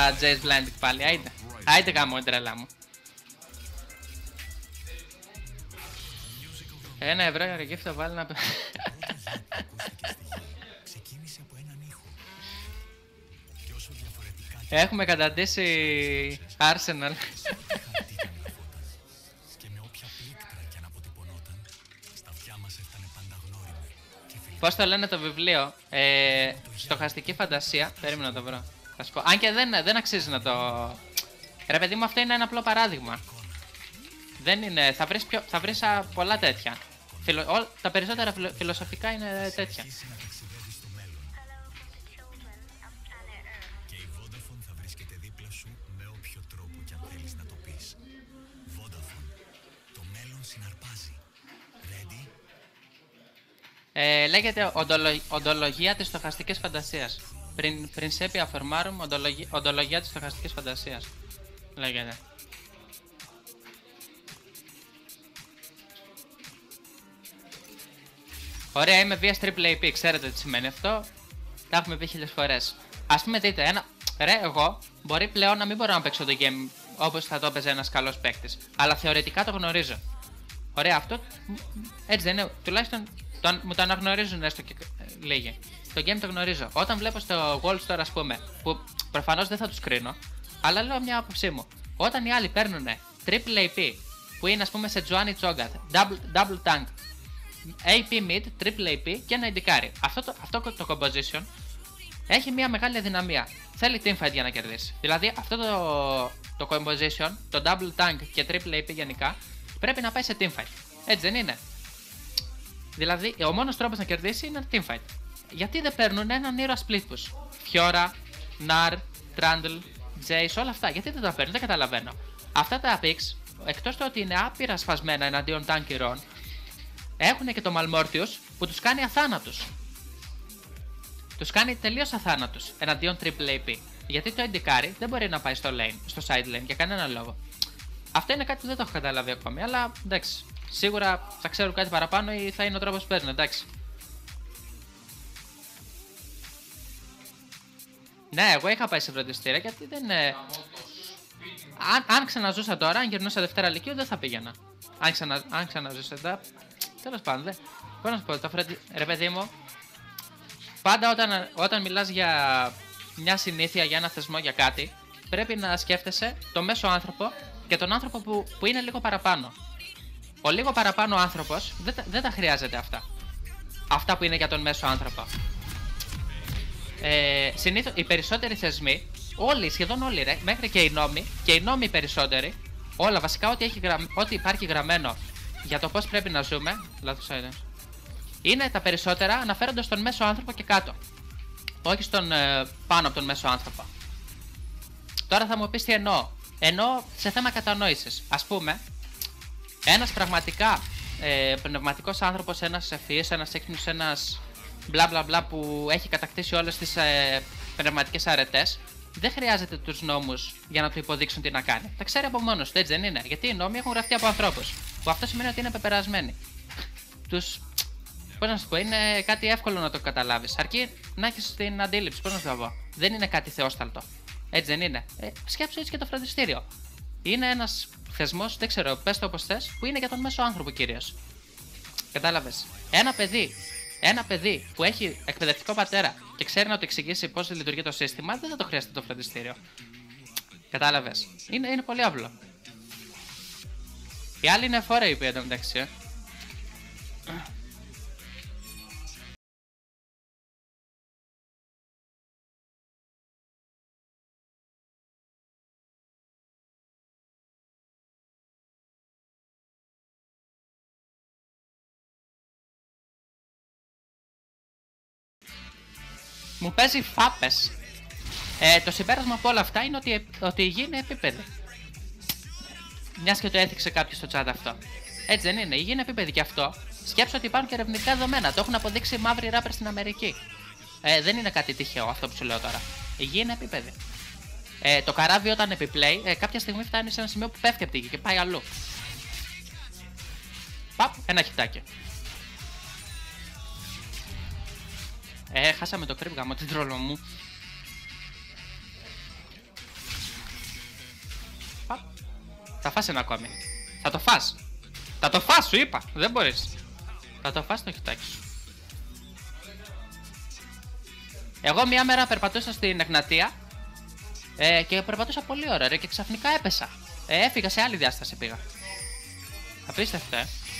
τώρα Jace Blinding πάλι, άιντε. Άιντε γάμο η τρέλα μου. 1 ευρώ για γύφτα βάλει να... Έχουμε καταντήσει Arsenal. Πώς το λένε το βιβλίο, στοχαστική φαντασία. Περίμενα να το βρω. Θα σου πω. Αν και δεν αξίζει να το... Ρε παιδί μου, αυτό είναι ένα απλό παράδειγμα. Δεν είναι... Θα βρεις πολλά τέτοια. Τα περισσότερα φιλοσοφικά είναι τέτοια. Λέγεται οντολογία της στοχαστικής φαντασίας. Principia formarum, οντολογία της στοχαστικής φαντασίας. Λέγεται. Ωραία, είμαι βίας triple AP. Ξέρετε τι σημαίνει αυτό. Τα έχουμε πει 1000 φορές. Ας πούμε, δείτε, ρε, εγώ μπορεί πλέον να μην μπορώ να παίξω το game όπως θα το έπαιζε ένας καλός παίκτης. Αλλά θεωρητικά το γνωρίζω. Ωραία, αυτό έτσι δεν είναι. Τουλάχιστον μου το αναγνωρίζουν έστω και λίγοι. Το game το γνωρίζω. Όταν βλέπω στο World Store, ας πούμε, που προφανώς δεν θα τους κρίνω, αλλά λέω μια άποψή μου. Όταν οι άλλοι παίρνουν triple AP, που είναι ας πούμε σε Joanny Cho'Gath, double tank, AP mid, triple AP και ένα ιντικάρι. Αυτό το composition έχει μια μεγάλη αδυναμία. Θέλει teamfight για να κερδίσει. Δηλαδή αυτό το composition, το double tank και triple AP γενικά, πρέπει να πάει σε teamfight. Έτσι δεν είναι? Δηλαδή ο μόνος τρόπος να κερδίσει είναι teamfight. Γιατί δεν παίρνουν έναν ήρωα split push? Fiora, Gnar, Trundle, Jace, όλα αυτά. Γιατί δεν τα παίρνουν? Δεν καταλαβαίνω. Αυτά τα picks, εκτός του ότι είναι άπειρα σφασμένα εναντίον tank ηρώων, έχουν και το Malmortius που τους κάνει αθάνατους. Τους κάνει τελείως αθάνατους εναντίον triple AP. Γιατί το Indicari δεν μπορεί να πάει στο side lane για κανένα λόγο. Αυτό είναι κάτι που δεν το έχω καταλάβει ακόμη, αλλά εντάξει. Σίγουρα θα ξέρουν κάτι παραπάνω ή θα είναι ο τρόπος που παίρνουν, εντάξει. Ναι, εγώ είχα πάει σε φροντιστήρια γιατί δεν. Αν ξαναζούσα τώρα, αν γυρνούσα Δευτέρα Λυκείου, δεν θα πήγαινα. Αν ξαναζούσα τώρα. Τέλος πάντων, δεν. Πώς να σου πω, ρε παιδί μου, πάντα όταν μιλάς για μια συνήθεια, για ένα θεσμό, για κάτι, πρέπει να σκέφτεσαι το μέσο άνθρωπο και τον άνθρωπο που είναι λίγο παραπάνω. Ο λίγο παραπάνω άνθρωπος δεν τα χρειάζεται αυτά. Αυτά που είναι για τον μέσο άνθρωπο. Συνήθως οι περισσότεροι θεσμοί, όλοι, σχεδόν όλοι ρε, μέχρι και οι νόμοι οι περισσότεροι, όλα βασικά ό,τι υπάρχει γραμμένο για το πώς πρέπει να ζούμε, είναι τα περισσότερα αναφέρονται στον μέσο άνθρωπο και κάτω. Όχι στον πάνω από τον μέσο άνθρωπο. Τώρα θα μου πεις τι εννοώ. Εννοώ σε θέμα κατανόησης. Ας πούμε, ένας πραγματικά πνευματικός άνθρωπος, ένας ευφυής, ένας έξυπνος, ένας μπλα μπλα μπλα που έχει κατακτήσει όλες τις πνευματικές αρετές, δεν χρειάζεται τους νόμους για να του υποδείξουν τι να κάνει. Τα ξέρει από μόνος του, έτσι δεν είναι? Γιατί οι νόμοι έχουν γραφτεί από ανθρώπους. Που αυτό σημαίνει ότι είναι πεπερασμένοι. Πώς να σου πω, είναι κάτι εύκολο να το καταλάβεις. Αρκεί να έχεις την αντίληψη, πώς να σου το πω. Δεν είναι κάτι θεόσταλτο. Έτσι δεν είναι? Σκέψου έτσι και το φροντιστήριο. Είναι ένας θεσμός, δεν ξέρω, πες το όπως θες, που είναι για τον μέσο άνθρωπο κυρίως. Κατάλαβες? Ένα παιδί που έχει εκπαιδευτικό πατέρα και ξέρει να του εξηγήσει πώς λειτουργεί το σύστημα, δεν θα το χρειάζεται το φροντιστήριο. Κατάλαβες? Είναι πολύ απλό. Η άλλη είναι φόρα η οποία εντωμεταξύ. Μου παίζει φάπες. Το συμπέρασμα από όλα αυτά είναι ότι η γη είναι επίπεδη. Μιας και το έθιξε κάποιος στο chat αυτό. Έτσι δεν είναι? Η γη είναι επίπεδη και αυτό. Σκέψου ότι υπάρχουν και ερευνητικά δεδομένα. Το έχουν αποδείξει οι μαύροι ράπερ στην Αμερική. Δεν είναι κάτι τυχαίο αυτό που σου λέω τώρα. Η γη είναι επίπεδη. Το καράβι όταν επιπλέει, κάποια στιγμή φτάνει σε ένα σημείο που πέφτει από τη γη και πάει αλλού. Παπ, ένα χιτάκι. Χάσαμε το κρύβγαμο, την τρόλο μου. Θα φας ένα ακόμη. Θα το φας. Θα το φας, σου είπα. Δεν μπορείς. Θα το φας το χιτάκι σου. Εγώ μια μέρα περπατούσα στην Εγνατία και περπατούσα πολύ ώρα ρε, και ξαφνικά έπεσα. Έφυγα σε άλλη διάσταση πήγα. Απίστευτο,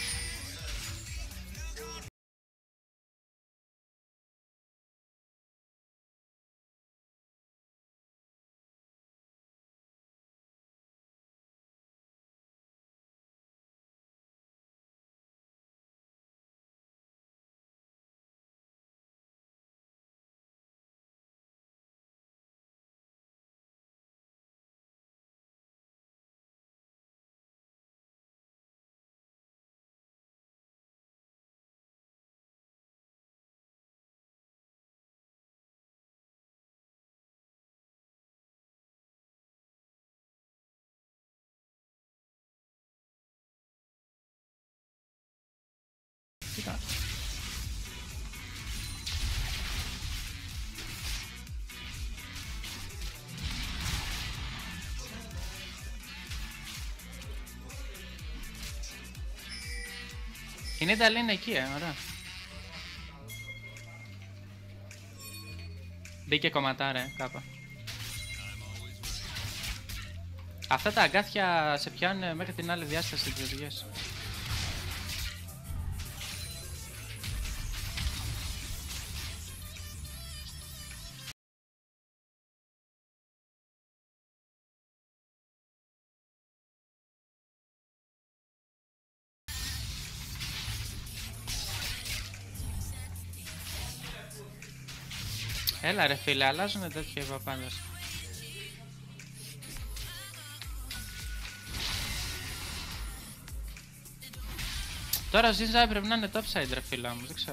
Η Νίνταλ είναι εκεί, ωραία. Μπήκε κομματάρε, κάπα. Αυτά τα αγκάθια σε πιάνουν μέχρι την άλλη διάσταση της οδηγίας. Έλα ρε φίλε, αλλάζουνε τέτοια παπάντες. Τώρα ο Ζίζα πρέπει να είναι topside ρε φίλε όμως, δεν ξέρω.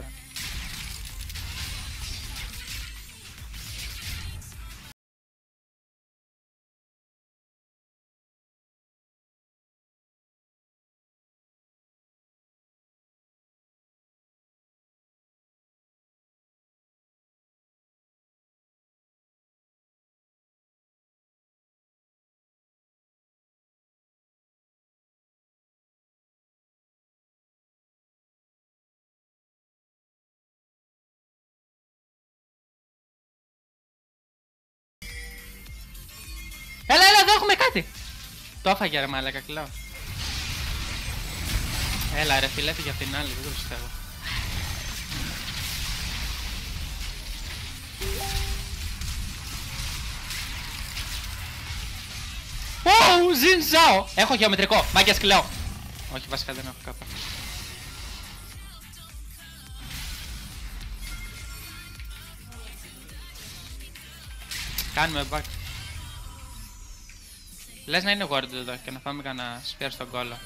Έλα, εδώ έχουμε κάτι! Το έφαγε ρε μαλάκα, κλάω. Έλα ρε φίλε, έφυγε απ' την άλλη, δεν το πιστεύω. Ωου, Ζινζάο! Έχω γεωμετρικό, μάγκες κλαίω. Όχι, βασικά δεν έχω κάπα. Κάνουμε back. Λες να είναι ward εδώ και να φάμε κανένα spear στον κόλλο.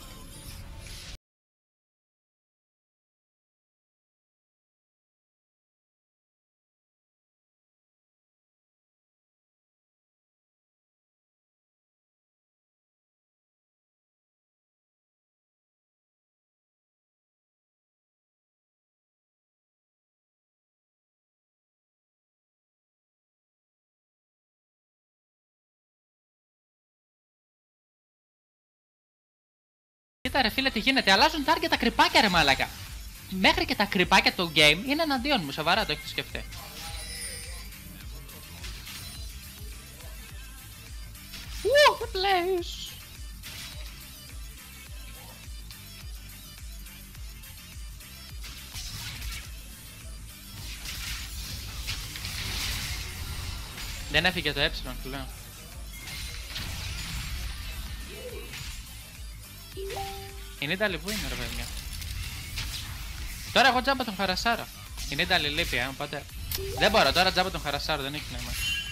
Κοίτα ρε φίλε τι γίνεται, αλλάζουν target τα κρυπάκια ρε μάλακα. Μέχρι και τα κρυπάκια του game είναι εναντίον μου, σοβαρά το έχετε σκεφτεί. The place. Δεν έφυγε το που λέω. Η Νίνταλη που είναι ρε παιδιά. Τώρα εγώ τζάμπα τον χαρασάρα. Η Νίνταλη λείπει οπότε δεν μπορώ τώρα τζάμπα τον χαρασάρα, δεν έχει νόημα.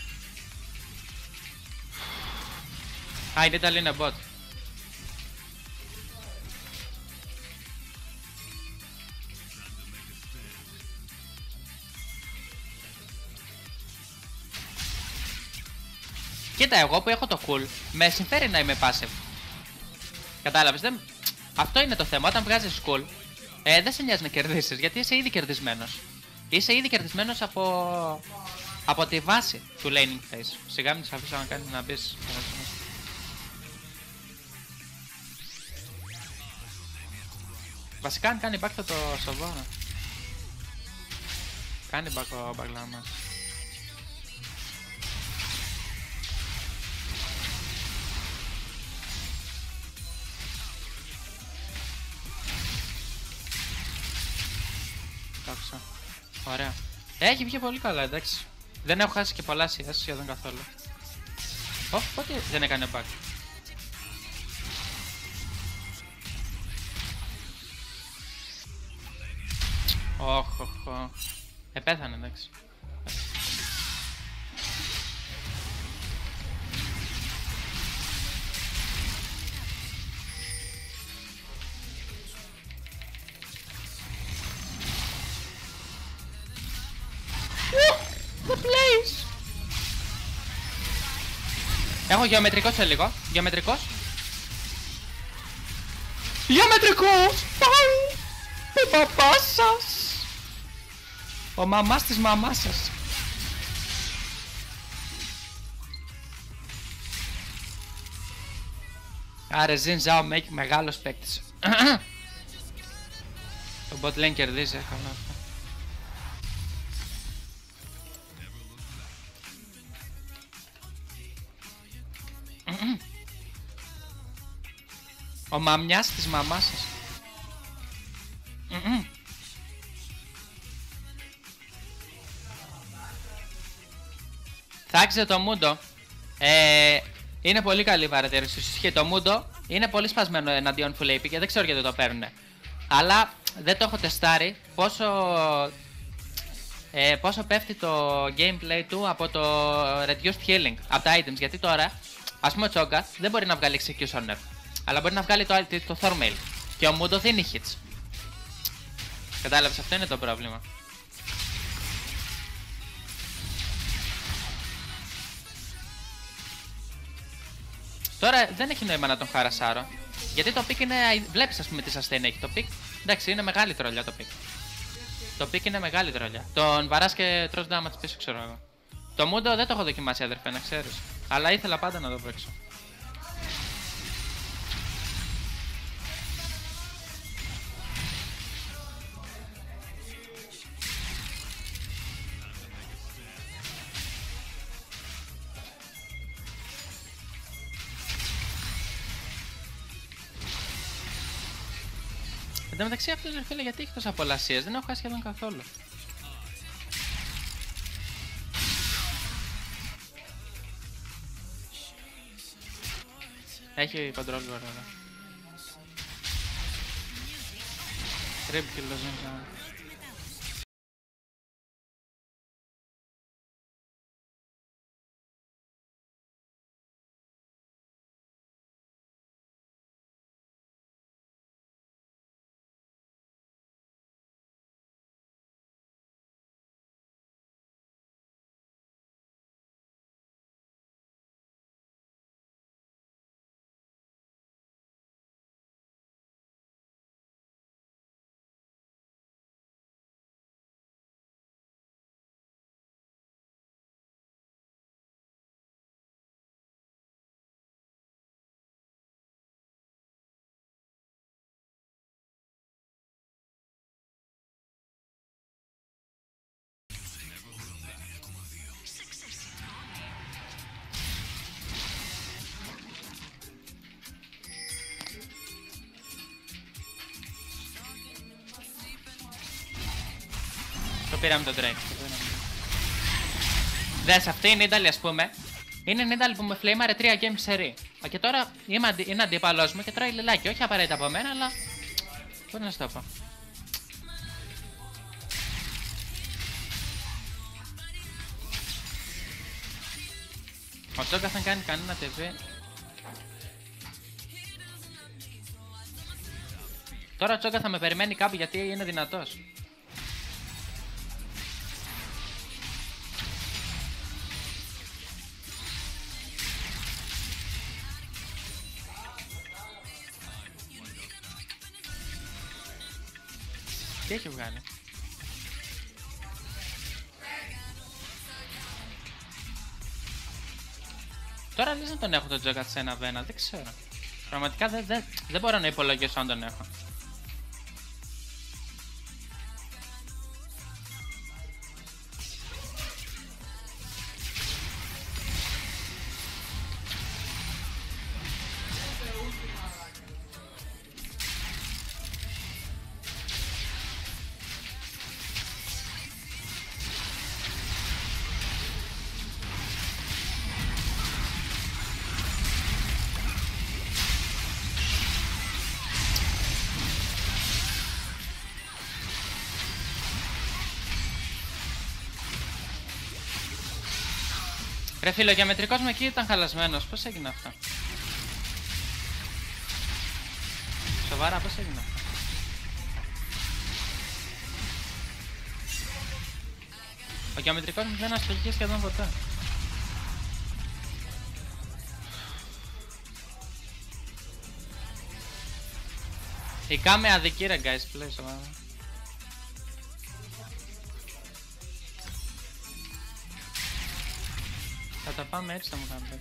Α, η Νίνταλη είναι bot. Κοίτα, εγώ που έχω το cool, με συμφέρει να είμαι passive. Κατάλαβες, δεν... Αυτό είναι το θέμα. Όταν βγάζεις cool, δεν σε νοιάζει να κερδίσεις, γιατί είσαι ήδη κερδισμένος. Είσαι ήδη κερδισμένος από τη βάση του laning phase. Σιγά μην τις αφήσω να κάνεις να μπεις. Βασικά αν κάνει back θα το σοβώ. Κάνει back ο μπαγλά μας. Τόξα. Ωραία. Έχει βγει πολύ καλά, εντάξει. Δεν έχω χάσει και πολλά CS σχεδόν καθόλου. Πότε δεν έκανε back. Πέθανε, εντάξει. The place. Έχω γεωμετρικό σε λίγο. Γεωμετρικός. Γεωμετρικός! Πάει! Ο παπάς σας! Ο μαμάς της μαμάς σας. Άρα Ζιν Ζάο Μέικ μεγάλος παίκτης. Το bot lane κερδίζει, καλά αυτό. Ο μαμιάς της μαμάς σας. Θα άξιζε το Μούντο. Είναι πολύ καλή παρατήρηση. Και το Μούντο είναι πολύ σπασμένο εναντίον full AP και δεν ξέρω γιατί το παίρνουνε. Αλλά δεν το έχω τεστάρει πόσο πέφτει το gameplay του από το reduced healing, από τα items. Γιατί τώρα, ας πούμε ο Τσόγκα δεν μπορεί να βγάλει executioner, αλλά μπορεί να βγάλει το Thormail. Και ο Μούντο δίνει hits. Κατάλαβες, αυτό είναι το πρόβλημα. Τώρα δεν έχει νόημα να τον χαρασάρω. Γιατί το pick είναι. Βλέπεις, ας πούμε, τι sustain έχει το pick. Εντάξει, είναι μεγάλη τρολιά το pick. Το pick είναι μεγάλη τρολιά. Τον βαράς και τρως damage πίσω, ξέρω εγώ. Το Mundo δεν το έχω δοκιμάσει, αδερφέ, να ξέρεις. Αλλά ήθελα πάντα να το παίξω. Εν τω μεταξύ αυτός, ρε φίλε, γιατί έχει τόσα πολλά CS, δεν έχω χάσει σχεδόν καθόλου. Έχει control τώρα εδώ. Τρίπ κιλό ζώνη. Το πήραμε τον Drake. Δες, αυτή η Nidalee, ας πούμε, είναι η Nidalee που με φλέιμαρε 3 games σερί. Και τώρα είναι αντίπαλός μου και τρώει λιλάκι. Όχι απαραίτητα από μένα, αλλά πώς να σου το πω. Ο Τσόγκα δεν κάνει κανένα TV. Τώρα ο Τσόγκα θα με περιμένει κάπου γιατί είναι δυνατός. Τι έχει βγάλει. Τώρα λες να τον έχω τον Τζόγκα σε ένα βένα, δεν ξέρω. Πραγματικά δεν μπορώ να υπολογίσω αν τον έχω. Ρε φίλε, ο γεωμετρικός μου εκεί ήταν χαλασμένος. Πώς έγινε αυτό? Σοβαρά, πώς έγινε αυτό? Ο γεωμετρικός μου δεν αστοχεί σχεδόν ποτέ. Η κάμε αδική ρε guys, πλέον σοβαρά. Θα τα πάμε έτσι, θα μου κάνετε.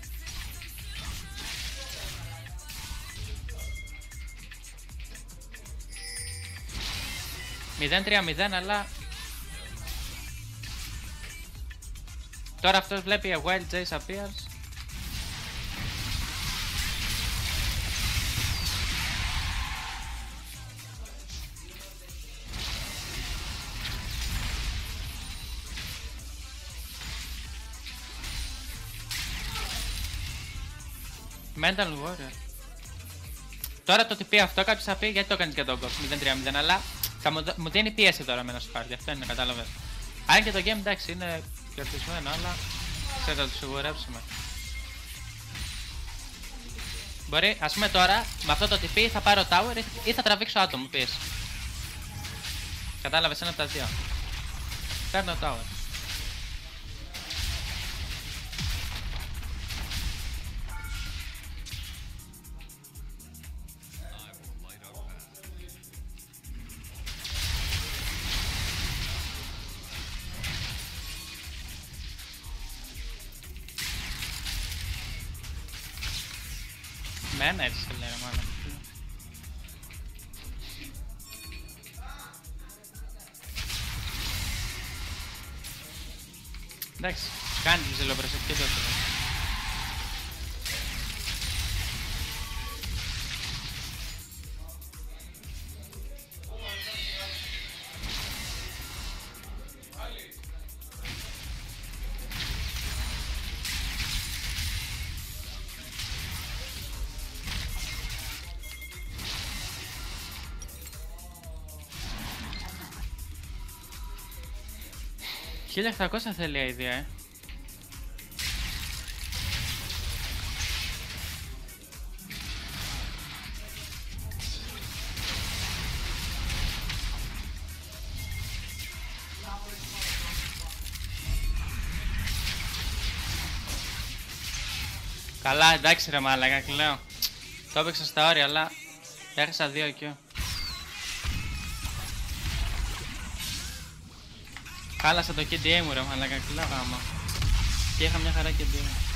Μηδέν 3-0, αλλά τώρα αυτός βλέπει a wild Jace appears. Mental Warrior. Τώρα το ότι πει αυτό κάποιος θα πει γιατί το κάνεις για τον κόψ 0-3-0, αλλά θα μου δίνει πίεση τώρα με ένα σπάρτι, αυτό είναι, κατάλαβες. Αν και το game εντάξει είναι κερδισμένο, αλλά ξέρετε να το σιγουρέψουμε. Μπορεί, ας πούμε τώρα, με αυτό το TP θα πάρω tower ή θα τραβήξω άτομο πίεση. Κατάλαβες, ένα από τα δύο. Παίρνω tower. Με ένα έτσι σε λέει ρε μάνα. Εντάξει, κάνει τη ζελοπροσεκτική τόσο. $1.800 θέλει η idea, Καλά, εντάξει ρε μάλακα, κλαίω. Το έπαιξα στα όρια, αλλά έχασα 2 Q. Χάλασα το KDA μου ρε μαλάκα, κλαίω γάμα. Και είχα μια χαρά KDA.